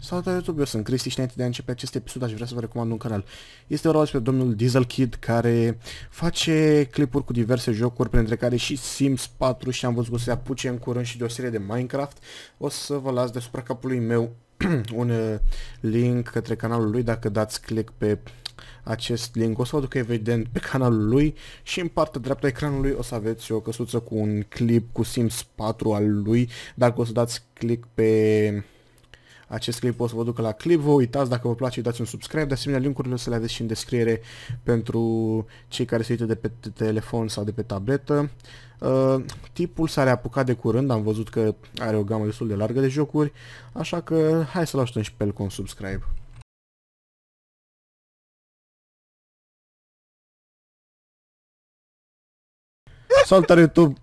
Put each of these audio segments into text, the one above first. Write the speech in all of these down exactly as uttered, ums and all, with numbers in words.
Salutare YouTube, eu sunt Cristi și înainte de a începe acest episod aș vrea să vă recomand un canal. Este vorba despre domnul Diesel Kid, care face clipuri cu diverse jocuri, printre care și Sims patru, și am văzut că se apuce în curând și de o serie de Minecraft. O să vă las deasupra capului meu un link către canalul lui. Dacă dați click pe acest link o să vă ducă evident pe canalul lui și în partea dreaptă a ecranului o să aveți o căsuță cu un clip cu Sims patru al lui. Dacă o să dați click pe acest clip o să vă ducă la clip, vă uitați, dacă vă place dați un subscribe, de asemenea linkurile o să le aveți și în descriere pentru cei care se uită de pe telefon sau de pe tabletă. Uh, tipul s-a reapucat de curând, am văzut că are o gamă destul de largă de jocuri, așa că hai să-l ajutăm și pe el cu un subscribe. Salutare YouTube!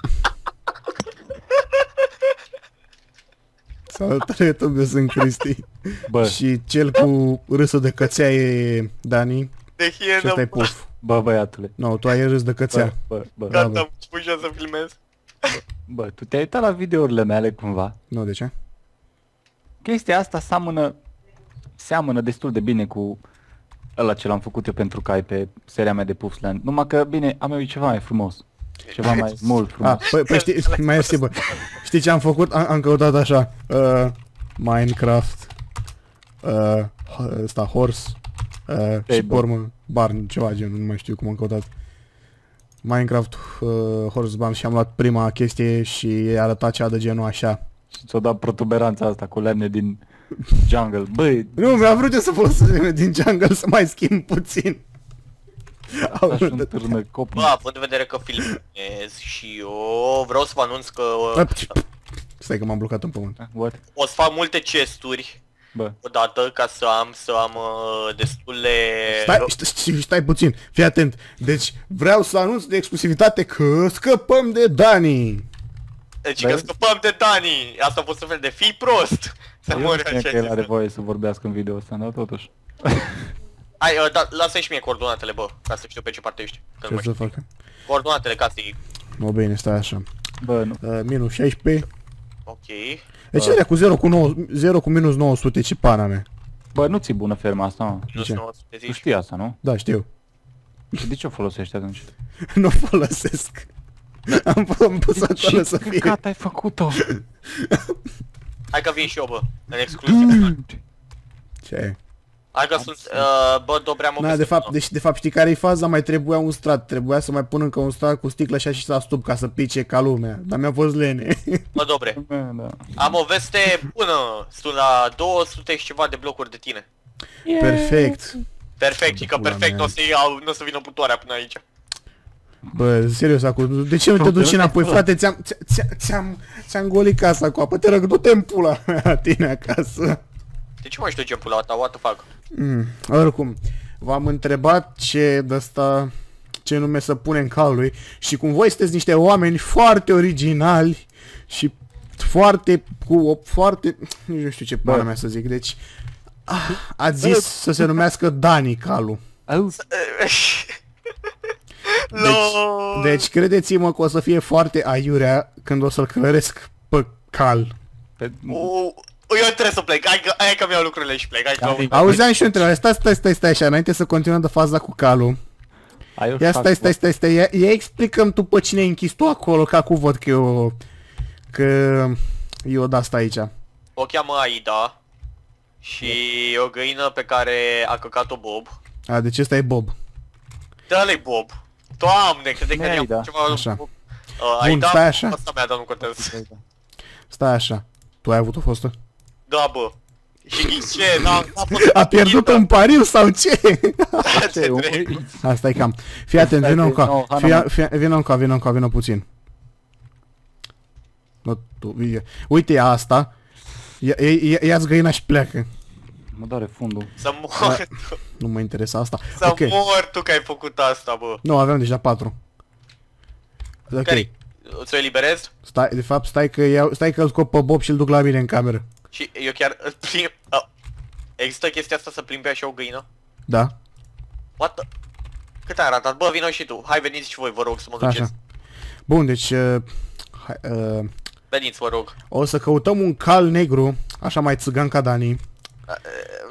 Salutare YouTube, eu sunt Cristi. Bă. Și cel cu râsul de cățea e Dani. De hienă, și ăsta e Puf. Bă, băiatule. Nu, no, tu ai râs de cățea. Bă, bă, bă. Gata, am spus și să filmez. Bă, bă, tu te-ai uitat la videourile mele cumva? Nu, de ce? Chestia asta seamănă, seamănă destul de bine cu ăla ce l-am făcut eu pentru cai pe seria mea de Puffsland. Numai că, bine, am eu ceva mai frumos. Ceva mai mult frumos. Ah, păi, păi știi, mai este, bă. Știi ce am făcut? Am, am căutat așa. Uh, Minecraft. Uh, ăsta, horse. Uh, și pe urmă, barn, ceva genul, nu mai știu cum am căutat. Minecraft, uh, horse barn și am luat prima chestie și arăta cea de genul așa. Și ți-o dat protuberanța asta cu lemne din jungle. Băi, nu, mi-a vrut eu să folosesc lemne din jungle să mai schimb puțin. Așa un târnă cop. Bă, având în vedere că filmez și eu vreau să vă anunț că stai că m-am blocat în pământ. What? o să fac multe chesturi. Bă. Odată ca să am să am uh, destule... Stai, stai, stai puțin, fii atent. Deci vreau să anunț de exclusivitate că scăpăm de Dani. Deci că scăpăm de Dani. Asta a fost un fel de fii prost. Să mori așa. Că el are voie să vorbească în video ăsta, dar totuși. Hai, uh, da, lasă-mi și mie coordonatele, bă, ca să știu pe ce parte ești. Ce să facă? Coordonatele casei. Nu, bine, stai așa. Bă, nu. Uh, minus șaisprezece. Ok. Deci alea cu zero cu nouă, zero cu minus nouă sute, ce pana mea. Bă, nu ți-e bună ferma asta, mă. Minus nouă sute zici? Tu știi asta, nu? Da, știu. Și de ce o folosești atunci? Nu folosesc. Am, am pus acolo să fie. Ce căcat ai făcut-o? Hai că vin și eu, bă, în exclusiv. Ce? Hai că sunt, uh, bă, Dobream o Na, de fapt, deci, de fapt știi care e faza? Mai trebuia un strat, trebuia să mai pun încă un strat cu sticlă așa și să astup ca să pice ca lumea, dar mi-a fost lene. Bă, Dobre, da. am o veste bună, sunt la două sute și ceva de blocuri de tine. Yeah. Perfect. Perfect, și că perfect nu o să iau, nu o să vină putoarea până aici. Bă, serios acum, de ce nu te duci înapoi, frate? Ți-am ți-am ți-am golit casa cu apă, te rog, du-te în pula mea tine acasă. De ce mai știu ce pula ta, what the fuck? Mm, oricum, v-am întrebat ce de-asta, ce nume să punem calului și cum voi sunteți niște oameni foarte originali și foarte, cu o foarte, nu știu ce pana mea să zic, deci ah, ați zis să se numească Dani calul. Deci, deci credeți-mă că o să fie foarte aiurea când o să-l călăresc pe cal. Pe... Eu trebuie să plec, hai că, hai că mi-au lucrurile și plec, hai că... Auzeam și eu întrebare, stai, stai, stai, stai așa, înainte să continuăm de faza cu calul. Ia stai, stai, stai, stai, ia, ia explicăm tu pe cine ai închis tu acolo, că acum văd că eu... Că... eu de-asta aici. O cheamă Aida. Și o găină pe care a căcat-o Bob. A, deci ăsta e Bob. Dă-le Bob. Doamne, crede că i-am ceva... Așa. Uh, Bun, stai așa. Asta mea, dar nu contează. Stai așa. Tu ai avut o fostă? Da, bă. Și nici ce, n-a fost... A pierdut un pariu sau ce? Asta e cam. Fii atent, vină încă. Vină încă, vină încă, vină puțin. Uite asta. Ia-ți găina și pleacă. Mă doare fundul. Să mor. Nu mă interesa asta. Să mor tu că ai făcut asta, bă. Nu, aveam deja patru. Care-i? Ți-o eliberez? Stai, de fapt, stai că iau, stai că îl scop pe Bob și îl duc la mine în cameră. Și eu chiar îl plimb... Oh. Există chestia asta să plimbi așa o găină? Da. What the... Cât ai arătat? Bă, vino și tu. Hai, veniți și voi, vă rog, să mă duceți. Așa. Bun, deci... Uh, hai, uh, Veniți, vă rog. O să căutăm un cal negru, așa mai țigan ca Dani.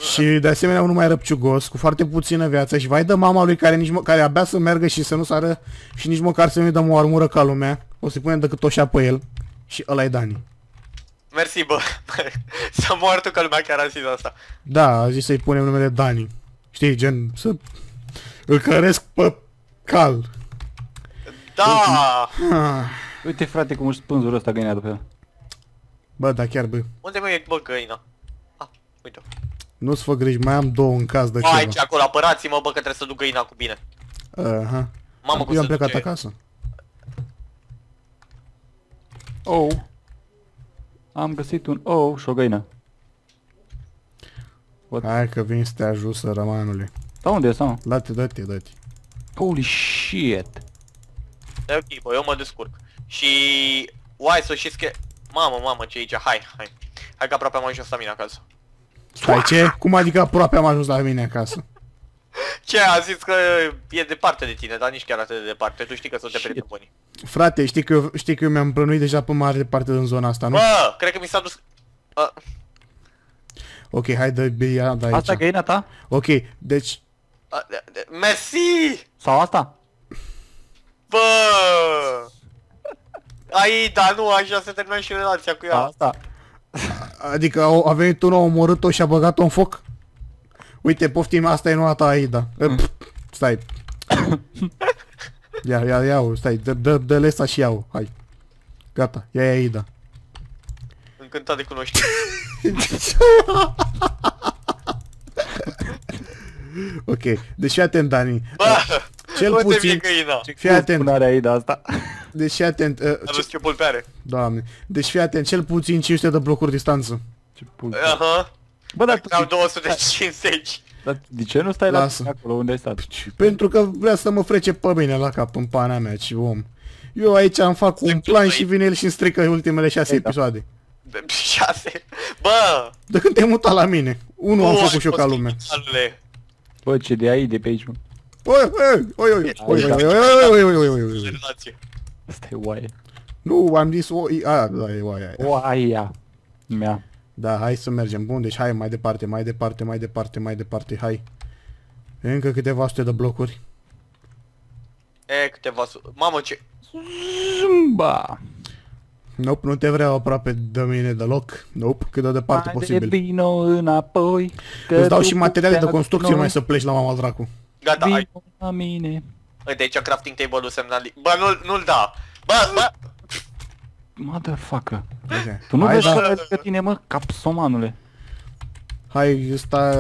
Și de asemenea unul mai răpciugos, cu foarte puțină viață și vai de mama lui care, nici mă, care abia să meargă și să nu sară și nici măcar să nu-i dăm o armură ca lumea. O să-i punem decât oșa pe el. Și ăla e Dani. Mersi, bă. S-a moartă că lumea chiar a zis asta. Da, a zis să-i punem numele Dani. Știi, gen, să îl căresc pe cal. Da! Ah. Uite frate cum își spânzură ăsta găina după el. Bă, da chiar, bă. Unde mă e, bă, găina? Ah, uite-o. Nu-ți fă griji, mai am două în caz de Bă, ceva. aici, acolo, apărați-mă, bă, că trebuie să duc găina cu bine. Aha. Mamă, cum Eu se am plecat duce. acasă. Oh. Am găsit un ou și o găină. What? Hai că vin să te ajut, sărămanule. Da, unde e sau? Dă-te, dă-te, dă-te. Holy shit. E ok, bă, eu mă descurc. Și... Uai, să știți că... Mamă, mamă, ce e aici? Hai, hai. Hai că aproape am ajuns la mine acasă. Stai, ce? Cum adică aproape am ajuns la mine acasă? Ce? A zis că e departe de tine, dar nici chiar atât de departe. Tu știi că sunt de prieteni buni. Frate, știi că, eu, știi că eu mi-am plănuit deja pe mare parte din zona asta, nu? Bă, cred că mi s-a dus... A, Ok, hai dă ia de aici. Asta e găina ta? Ok, deci... a, de, de, mersi! Sau asta? Bă! Ai, dar nu, așa se termină și relația cu ea. Asta. Adică a, a venit unul, a omorât-o și a băgat-o în foc? Uite, poftim, asta e noua ta, Aida. Mm. Stai. Ia, ia, ia-o, stai, dă, dă, dă-le asta și ia-o, hai. Gata, ia, ia, Aida. Încântat de cunoștință. Ok, deci fii atent, Dani. Bă! Cel unde puțin- mi-e găina? Fii atent, Spunarea ei de asta. deci fii atent, uh, Am ce, văzut ce pulpe are. doamne, deci fii atent, cel puțin cinci sute de blocuri distanță. Ce pul. Aha. Bă, dar Am tu, două sute cincizeci. dar de ce nu stai la Lasă. acolo unde ai stat? Pentru că vrea să mă frece pe mine la cap în pana mea, ce om. Eu aici am fac un plan și vine el și îmi strică ultimele șase Ei, da. episoade. șase. Bă! De când te-ai mutat la mine? Unul am nu, făcut ai și eu ca fost lume. criminalule. Bă, ce de aici, de pe aici, mă. Oi, oi, oi, oi, oi, oi, oi, oi, oi, oi, oi, oi, oi. Relație. Asta e oaie. Nu, am zis o... A, da, e oaia aia. Oaia. Mea. Da, hai să mergem. Bun, deci hai mai departe, mai departe, mai departe, mai departe, hai. Încă câteva sute de blocuri. E, câteva su... Mamă, ce... Zumba. Nope, nu te vreau aproape de mine deloc. Nope, cât de departe Haide, posibil. vino înapoi. că Îți dau tu și materiale de putea construcție noi. mai să pleci la mama dracu. Gata, hai. Vino la mine. Uite aici crafting table-ul semnali... Bă, nu-l nu-l da. Bă, bă! Motherfucker. Okay. Tu nu Hai, vezi da. care adică tine, mă, capsomanule. Hai, ăsta...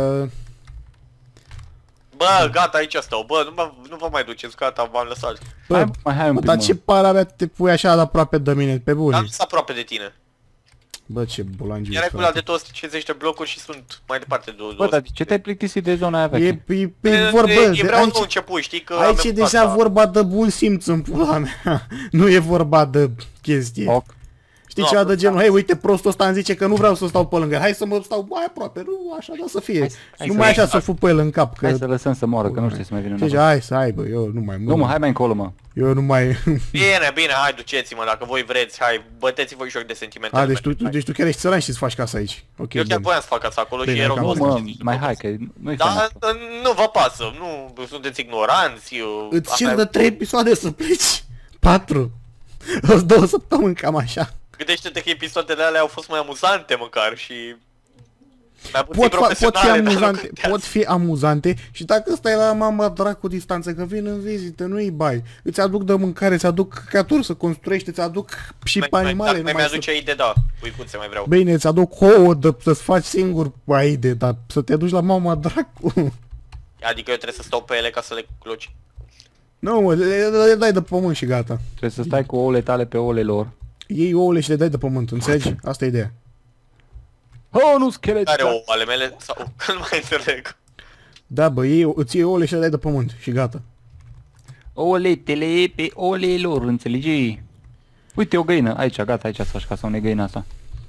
Bă, gata, aici stau. Bă, nu, mă, nu vă mai duceți, gata, v-am lăsat. Bă, Hai, mai hai un bă, pic, dar mă. ce para mea te pui așa de aproape de mine, pe bune? Am lăsat aproape de tine. Bă, ce bulangiu Era ești, regulat frate. de două sute cincizeci de blocuri și sunt mai departe de două Bă, dar de ce te-ai plictisit de zona aia veche? E, e, e vorba, E, e de, vreau aici, nou început, știi că aici e avem deja asta. vorba de bun simț în pula mea. Nu e vorba de chestie. Ok. Știi Nu, ceva am de genul, hei, uite, prostul ăsta îmi zice că nu vreau să stau pe lângă el, hai să mă stau mai aproape, nu așa, da să fie. Hai să- hai Nu să- mai așa să fu pe el în cap, că... Hai să lăsăm să moară, că nu știu să mai vină Deci, înapoi. hai să aibă, eu nu mai Nu mă, hai mai încolo, mă. Eu nu mai... Bine, bine, hai, duceți-mă, dacă voi vreți, hai, băteți voi joc de sentimente. A, deci tu, tu, deci tu chiar ești țăran și îți faci casa aici. Ok, Eu chiar bun. voiam să fac asta acolo Bine, și erau cam Nu, două mă, sute cincizeci de mai blocuri. hai, că nu-i Da, fain. nu vă pasă, nu sunteți ignoranți, eu... Îți asta cer e- de trei episoade să pleci. Patru. Îți două săptămâni, cam așa. Gândește-te că episoadele alea au fost mai amuzante măcar și... Mai puțin Pot, fa- pot fi profesionale, dar nu amuzante, contează. pot fi amuzante și dacă stai la mama dracu distanță, că vin în vizită, nu-i bai. Îți aduc de mâncare, îți aduc căcaturi să construiești, îți aduc și Mai- pe mai- animale. Dacă mai numai mi-aduce idee, da, uicuțe mai vreau. Bine, îți aduc ouă de, să-ți faci singur aide, dar să te duci la mama dracu. Adică eu trebuie să stau pe ele ca să le cloci. Nu, mă, le, le, le dai de pământ și gata. Trebuie să stai cu ouăle tale pe ouăle lor. Iei ouăle și le dai de pământ, înțelegi? Asta e ideea. Oh, nu, schelet! Care o ale mele sau... Nu mai înțeleg. Da, bă, iei, îți iei ouăle și le dai de pământ și gata. Ouăletele pe ouăle lor, înțelegi? Uite o găină, aici, gata, aici să faci casa unei găini asta.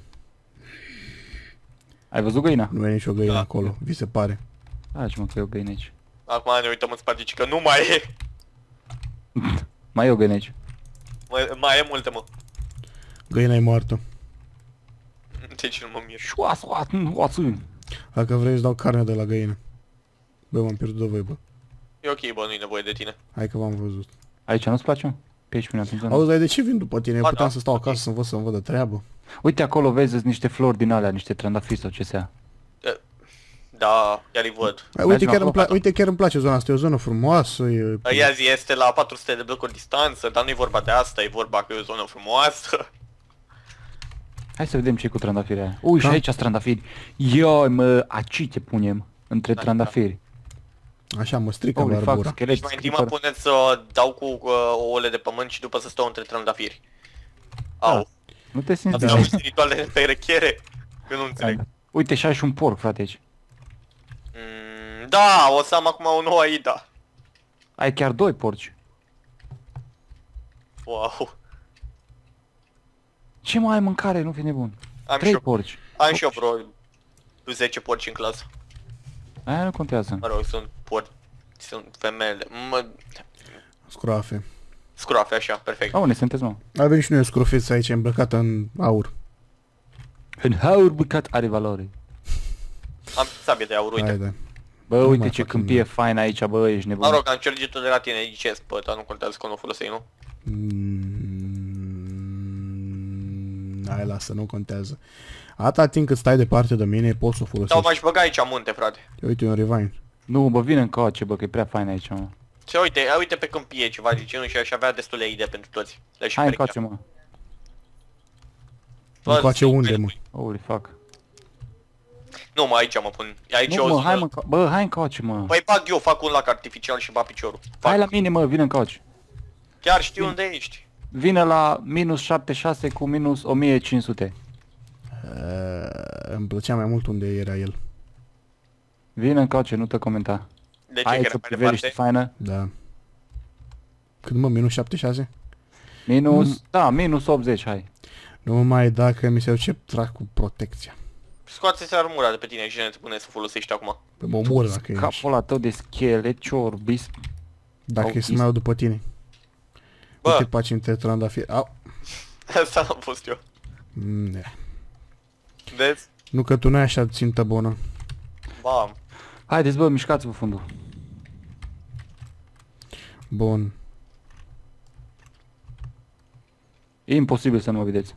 Ai văzut găina? Nu e nicio găină Da. acolo, vi se pare. Hai mă, că e o găină aici. Acum ne uităm în spate și că nu mai e. Mai e o găină aici. Mai, mai e multe, mă. Găina e moartă. Deci nu mă mir. Șoas, oață, oață. Dacă vrei îți dau carne de la găină. Bă, m-am pierdut de voi, bă. E ok, bă, nu-i nevoie de tine. Hai că v-am văzut. Aici nu-ți place, mă? Pe aici, până atunci. Auzi, dar de ce vin după tine? Eu Ba, puteam da, să stau ok. acasă să-mi văd să-mi văd de treabă. Uite acolo, vezi, sunt niște flori din alea, niște trandafiri sau ce sea. Da, chiar îi văd. Uite Mergem chiar, îmi acolo. pla- uite, chiar îmi place zona asta, e o zonă frumoasă, e... Ia zi, este la patru sute de blocuri distanță, dar nu-i vorba de asta, e vorba că e o zonă frumoasă. Hai să vedem ce cu trandafirii aia. Ui, și Da. aici sunt trandafiri. Ioi, mă, aici te punem. Între Da, trandafiri. Așa, mă strică Holy fuck, barbura. schelet, Deci mai întâi mă creeper. puneți să dau cu uh, ouăle de pământ și după să stau între trandafiri. Au, Nu te simți da. bine? Am rituale de perechiere, că nu înțeleg. Uite, și ai și un porc, frate, aici. Mm, da, o să am acum o nouă Aida. Ai chiar doi porci. Wow. Ce mai ai mâncare? Nu fi nebun. Am și Trei eu, porci. am și eu vreo zece porci în clasă. Aia nu contează. Mă rog, sunt porci, sunt femele. Mă, Scroafe. scroafe așa, perfect. A, unde sunteți, mă? Avem și noi o scrofeță aici îmbrăcată în aur. În haur băcat are valoare. Am sabie de aur, uite. Hai, da. Bă, Nu uite mai ce fac câmpie nimic. fain aici, bă, ești nebun. Mă rog, am cergit-o de la tine, zicesc, bă, dar nu contează că nu o foloseai, nu? Mm, hai, lasă, nu contează. Atâta timp cât stai departe de mine, poți să o Sau folosești. m-aș băga aici în munte, frate. Uite, un revive. Nu, bă, vine încoace, bă, că e prea fain aici, mă. Se uite, ia uite pe câmpie ceva de genul și aș avea destule idei pentru toți. Le și Hai perechea. încoace, mă. Bă, Încoace zi, unde, hai, mă? Holy fuck. Nu, mă, aici mă pun. Aici Nu, o mă, zonă. hai mă, înco- bă, hai încoace, mă. Păi bag eu, fac un lac artificial și bat piciorul. Fac. Hai la mine, mă, vine încoace. Chiar știu unde ești. Vine la minus șaptezeci și șase cu minus o mie cinci sute. Uh, îmi plăcea mai mult unde era el. Vine încoace, nu te comenta. De ce Hai că să era mai priveliște departe? faină. Da. Cât mă, minus șaptezeci și șase? Minus, Mm. da, minus optzeci, hai. Numai dacă mi se duce trag cu protecția. Scoate-ți armura de pe tine și ne te pune să folosești acum. Pe mă omor dacă e. Capul ăla tău de schelet, ciorbi. Dacă au e să vis. mai iau după tine. Bă. Uite paci între trandafiri. Au. Asta am fost eu. Mm, yeah. Vezi? Nu că tu n-ai așa țintă bună. Bam. Haideți, bă, mișcați-vă fundul. Bun. E imposibil să nu mă vedeți.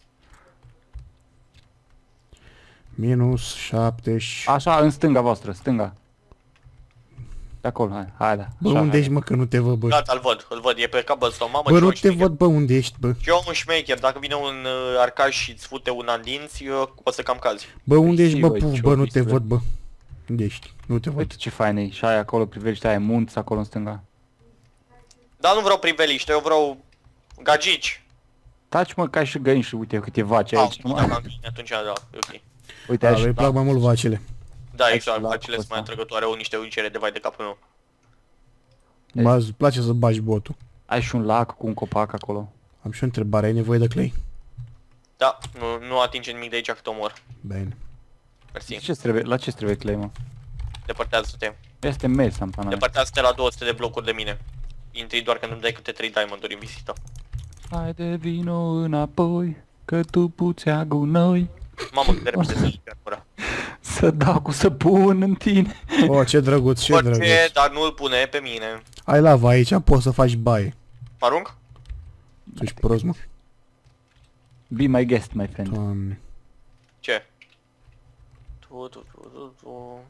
Minus șaptezeci. Așa, în stânga voastră, stânga. De acolo, hai, hai, da. Bă, Așa, unde hai. ești, mă, că nu te văd, bă? Gata, îl văd, îl văd, e pe cobblestone, mamă, Bă, ce nu un te șmecher. văd, bă, unde ești, bă? Și eu un șmecher, dacă vine un uh, arcaș și îți fute una în dinți, eu o să cam cazi. Bă, unde ești, bă, Păi, puf, ce bă, nu te obistre. văd, bă. Unde ești? Nu te văd. Uite ce fain e. Și aia acolo, privești, aia e munți acolo în stânga. Dar nu vreau priveliște, eu vreau gagici. Taci, mă, ca și găini și uite câte vaci Au, aici. da, mă. am bine, atunci da, e ok. Uite, Da, aici. îi plac mai mult vacile. Da, Hai exact, să luau acele sunt ăsta. mai atrăgătoare, au niște uncere de vai de capul meu. Mă, îți place să bagi botul. Ai și un lac cu un copac acolo. Am și o întrebare, ai nevoie de clay? Da, nu, nu atinge nimic de aici cât omor. Bine. Mersi. Ce trebuie, la ce trebuie clay, mă? Depărtează-te. Este mesa în pana mea. Depărtează-te la două sute de blocuri de mine. Intri doar când îmi dai câte trei diamond-uri în vizită. Haide, vino înapoi, că tu puțea gunoi. Mamă, cât de repede să lipi armura. Să dau cu săpun în tine. Oh, ce drăguț, ce drăguț. Orice, dar nu-l pune pe mine. Ai lava aici, poți să faci baie. Mă arunc? Tu ești prost, mă. Be my guest, my friend. Doamne. Ce? Tu, tu, tu, tu, tu.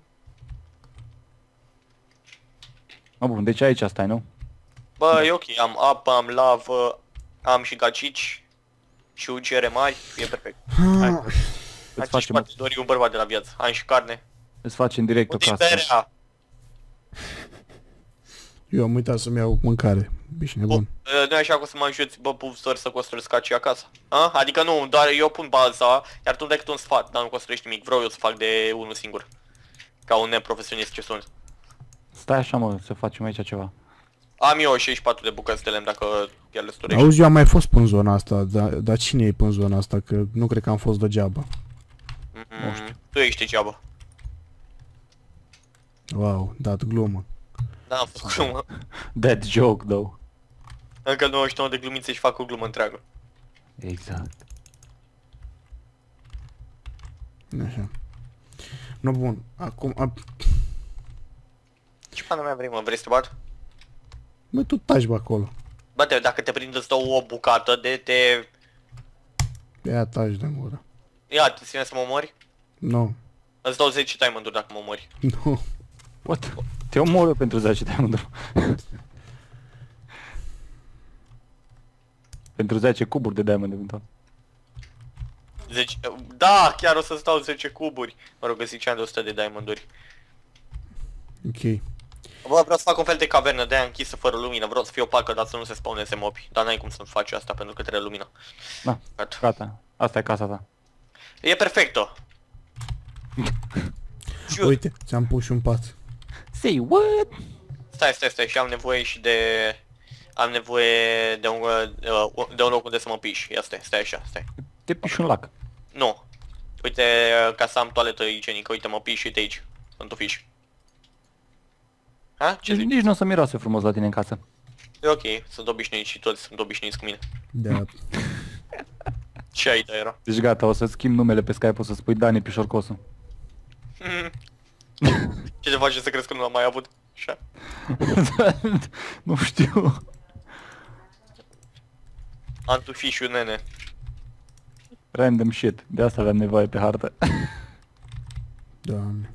Mă, bun, deci aici stai, nu? Bă, e ok, am apă, am lavă, am și gacici și ucere mari, e perfect. Hai, Îți hai și facem, poate dori un bărbat de la viață. Am și carne. îți facem direct o Unde-i casă. berea? Eu am uitat să-mi iau mâncare. Ești nebun. Nu e așa că o să mă ajuți, bă, pufsor, să construiesc aici acasă? A? Adică nu, doar eu pun baza, iar tu decât un sfat, dar nu construiești nimic. Vreau eu să fac de unul singur. Ca un neprofesionist ce sunt. Stai așa, mă, să facem aici ceva. Am eu șaizeci și patru de bucăți de lemn dacă chiar le sturești. Auzi, eu am mai fost până în zona asta, dar, dar cine e până în zona asta? Că nu cred că am fost degeaba. Nu știu. Tu ești degeaba. Wow, dat glumă. Da, am fost glumă. That joke, though. Încă nouăzeci și nouă de glumițe și fac o glumă întreagă. Exact. Așa. No, bun. Acum... A... Ce pana mea vrei, mă? Vrei să te bat? Mă, tu taci bă acolo. Bă, te, dacă te prind îți dau o bucată de te... Ia taci de gură. Ia, te ține să mă omori? Nu. Îți dau zece diamond-uri dacă mă omori. Nu. What? Te omoră pentru zece diamond. Pentru zece cuburi de diamond eventual. zece... Da, chiar o să-ți dau zece cuburi. Mă rog, ziceam de o sută de diamond-uri. Ok. Bă, vreau să fac un fel de cavernă de aia închisă fără lumină. Vreau să fie opacă, dar să nu se spawneze mobi. Dar n-ai cum să faci asta pentru că trebuie lumină. Da, Gata. gata. Asta e casa ta. E perfecto. Uite, ți-am pus și un pat. Say what? Stai, stai, stai, și am nevoie și de... Am nevoie de un, uh, de un loc unde să mă piși. Ia stai, stai așa, stai. Te piși un lac. Nu. Uite, ca să am toaletă igienică, uite, mă piși, uite aici. Sunt fiș. Ha? Ce Deci zici? nici nu o să miroase frumos la tine în casă. E ok, sunt obișnuiți și toți sunt obișnuiți cu mine. Da. Ce ai de era? Deci gata, o să schimb numele pe Skype, o să spui Dani Pișorcosu. Ce te face să crezi că nu l-am mai avut? Așa. Nu știu. Antufișul, nene. Random shit. De asta aveam nevoie pe hartă. Doamne.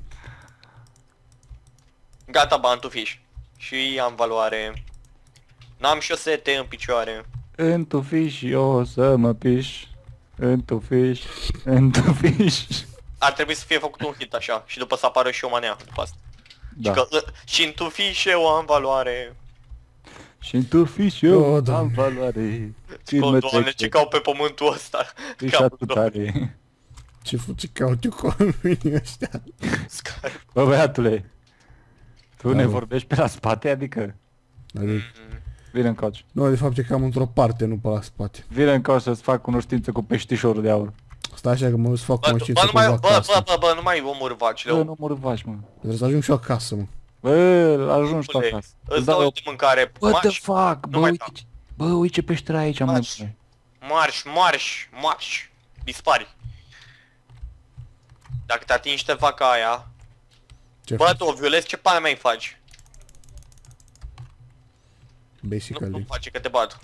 Gata, bă, antufiș. Și am valoare. N-am șosete în picioare. În tu fiș, eu o să mă piș. În tu fiș, în tu fiș. Ar trebui să fie făcut un hit așa. Și după să apară și o manea după asta. Da. Și, că, uh, și în tufiș eu am valoare. Și în tu fiș, eu O, am Doamne. valoare. O, Doamne, ce cau pe pământul ăsta. Pișatul tare. Ce fu ce caut eu cu oamenii ăștia? Sky. Bă, băiatule. Tu Da, ne bă. vorbești pe la spate, adică? Adică... Vine în coace. Nu, de fapt e cam într-o parte, nu pe la spate. Vine în coace să-ți fac cunoștință cu peștișorul de aur. Stai așa că mă duc să fac Bă, bă, conștiință nu cu mai, vaca bă, asta. bă, bă, bă, nu mai omor vacile. Bă, nu mor vaci, mă. Trebuie să ajung și eu acasă, mă. Bă, ajungi tu Bă, acasă. îți dau eu de mâncare. What the Marș, fuck? Bă, Nu mai uite, ce- bă, uite ce peștera aici, mă. Marș. marș, marș, marș. Dispari. Dacă te atingi de vaca aia. Ce Bă, faci? tu o violezi, ce pana mea faci? Nu, nu Basically. face că te bat.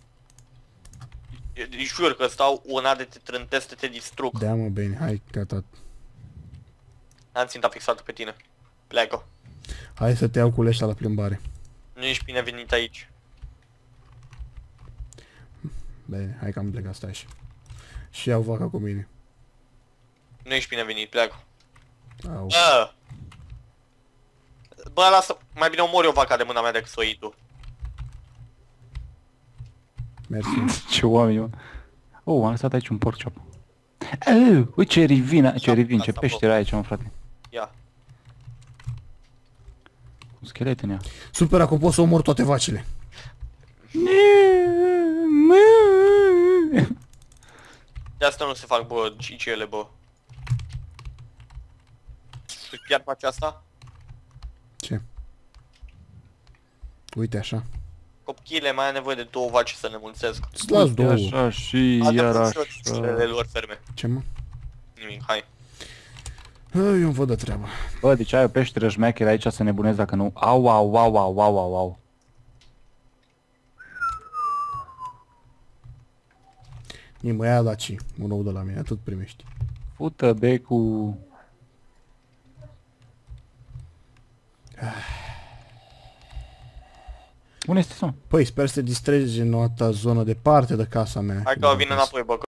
Eu- Îi jur că stau una de te trântesc, de te distrug. Da, mă, bine, hai, gata. Am ținta fixată pe tine. Pleacă. Hai să te iau cu leșa la plimbare. Nu ești binevenit aici. Bine, hai că am plecat, stai așa. Și iau vaca cu mine. Nu ești binevenit, pleacă. Au. Bă! Bă, lasă, mai bine omori o vaca de mâna mea decât să o iei tu. Mersi. Ce oameni, mă. Oh, am lăsat aici un pork chop. Oh, uite ce rivina, ce rivin, ce Asta, pește era aici, mă, frate. Ia. Un schelet în ea. Super, acum pot să omor toate vacile. De asta nu se fac, bă, cicele, bă. Tu chiar faci asta? Ce? Uite așa. Copchile, mai ai nevoie de două vaci să ne mulțesc. Îți las Uite două. așa și iar Adevărat, așa. cicilele lor ferme. Ce, mă? Nimic, hai. Eu îmi văd de treabă. Bă, deci ai o peșteră șmecheră aici să nebunezi dacă nu. Au, au, au, au, au, au, au. Ni mă ia daci, un nou de la mine, atât primești. Fută becul. Unde este son? Păi, sper să te distrezi în o altă zonă departe de casa mea. Hai că vin înapoi, bă,